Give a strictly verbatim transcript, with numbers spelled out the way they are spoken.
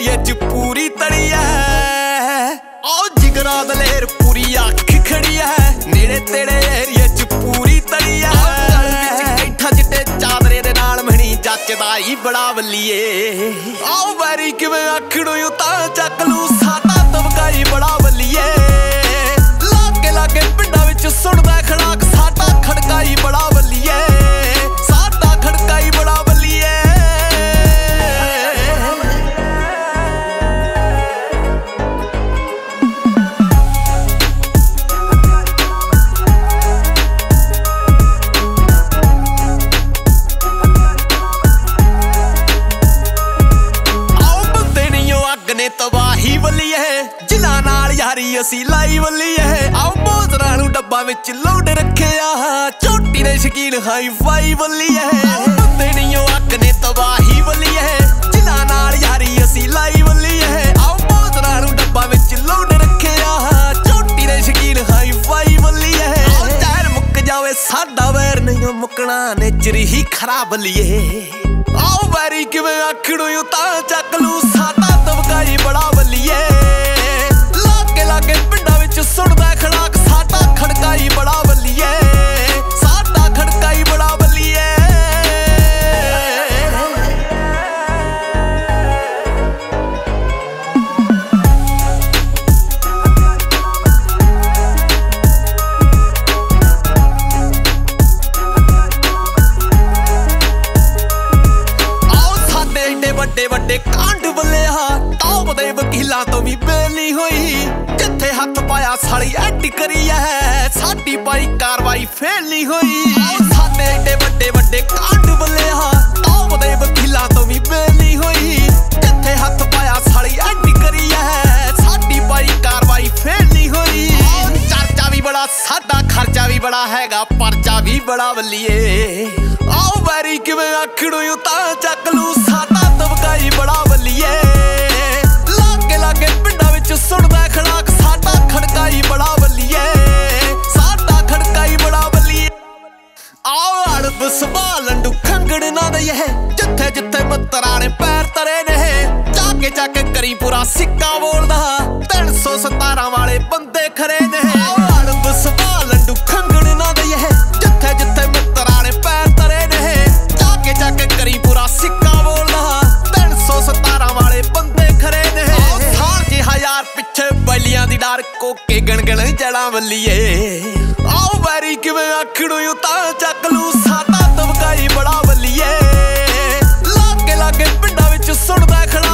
एरिए च पूरी तड़ी है। ओ जिगरा दलेर पूरी अख खड़ी है, नेड़े तेड़े एरिए च पूरी तड़ी है। बैठा चिट्टे चादरे दे नाल मणी जचदा ही बड़ा वल्लीए। आओ वैरी किवें आखणू तां चक लू साडा तबका ही बड़ा वल्लीए। लागे लागे पिंडां विच सुणदा खड़ाक साडा खड़का ही बड़ा वल्लीए। साडा खड़का ही बड़ा वल्लीए। ने तबाही वली है, जिला नाल यारी असी लाई वली है। आओ बोतरां नूं डब्बा विच लोड रखिया, चोटी दे शकीन हाई फाई वली है। बंदे नहीं अग ने तबाही वली है, जिला नाल यारी असी लाई वली है। आओ बोतरां नूं डब्बा विच लोड रखिया, चोटी दे शकीन हाई फाई वली है। आओ जहर मुक जावे साडा वैर नहीं मुकना, नेचर ही खराब वलीए। आओ वैरी किवें आखणू तां चक लू साडा तबका ही बड़ा वल्लीए। लागे लागे पिंडां विच सुणदा खड़ाक साडा खड़का ही बड़ा वल्लीए। साडा खड़का ही बड़ा वल्लीए। ਵੱਡੇ ਵੱਡੇ ਕਾਂਡ ਬੱਲਿਆ, ਟੌਪ ਦੇ ਵਕੀਲਾਂ ਤੋਂ ਵੀ ਬੇਲੀ ਹੋਈ। ਜਿੱਥੇ ਹੱਥ ਪਾਇਆ ਸਾਲੀ ਐਡੀ ਕਰੀ ਐ, ਸਾਡੀ ਪਾਈ ਕਾਰਵਾਈ ਫੇਲ ਨਹੀਂ ਹੋਈ। ਸਾਡੇ ਏਡੇ ਵੱਡੇ ਵੱਡੇ ਕਾਂਡ ਬੱਲਿਆ, ਟੌਪ ਦੇ ਵਕੀਲਾਂ ਤੋਂ ਵੀ ਬੇਲੀ ਹੋਈ। ਜਿੱਥੇ ਹੱਥ ਪਾਇਆ ਸਾਲੀ ਐਡੀ ਕਰੀ ਐ, ਸਾਡੀ ਪਾਈ ਕਾਰਵਾਈ ਫੇਲ ਨਹੀਂ ਹੋਈ। ਚਰਚਾ ਵੀ ਬੜਾ ਸਾਡਾ ਖਰਚਾ ਵੀ ਬੜਾ ਹੈਗਾ, ਪਰਚਾ ਵੀ ਬੜਾ ਵੱਲੀਏ। ਆਓ ਵੈਰੀ ਕਿਵੇਂ ਆਖਣੂ ਤਾਂ ਚੱਕ ਲੂ ਸਾਡਾ ਤਬਕਾ ਹੀ ਬੜਾ ਵੱਲੀਏ। ਲਾਗੇ ਲਾਗੇ ਪਿੰਡਾਂ ਵਿੱਚ ਸੁਣਦਾ ਖੜਾਕ ਸਾਡਾ ਖੜਕਾ ਹੀ ਬੜਾ ਵੱਲੀਏ। ਸਾਡਾ ਖੜਕਾ ਹੀ ਬੜਾ ਵੱਲੀਏ। ਆਓ ਅੜਬ ਸੰਭਾਲਣ ਨੂੰ ਖੰਗੜ ਨਾ ਦਈਏ, ਜਿੱਥੇ ਜਿੱਥੇ ਮੱਤਰਾਂ ਨੇ ਪੈਰ ਤਰੇ ਨੇ। ਚਾਕੇ ਚਾਕੇ ਕਰੀ ਪੂਰਾ ਸਿੱਕਾ ਬੋਲਦਾ, ਤਿੰਨ ਸੌ ਸਤਾਰਾਂ ਵਾਲੇ ਬੰਦੇ ਖਰੇ ਨੇ। ਆਓ ਅੜਬ ਸੰਭਾਲਣ ਨੂੰ ਖੰਗੜ ਨਾ ਦਈਏ, ਜਿੱਥੇ ਜਿੱਥੇ ਮੱਤਰਾਂ ਨੇ ਪੈਰ ਤਰੇ ਨੇ। ਚਾਕੇ ਚਾਕੇ ਕਰੀ ਪੂਰਾ ਸਿੱਕਾ ਬੋਲਦਾ, ਤਿੰਨ ਸੌ ਸਤਾਰਾਂ ਵਾਲੇ ਬੰਦੇ ਖਰੇ ਨੇ। ਸਾਲ ਜੀ ਹਜ਼ਾਰ ਪਿੱਛੇ ਬੈਲੀਆਂ ਦੀ ਡਰ ਕੋਕੇ ਗਣਗਣ ਜੜਾਂ ਵੱਲੀਏ। ਆਓ ਵੈਰੀ ਕਿਵੇਂ ਆਖਣੂ ਤਾਂ ਚੱਕ ਲੂ ਸਾਡਾ ਤਬਕਾ ਹੀ ਬੜਾ ਵੱਲੀਏ। ਲਾਗੇ ਲਾਗੇ ਪਿੰਡਾਂ ਵਿੱਚ ਸੁਣਦਾ ਖੜਾ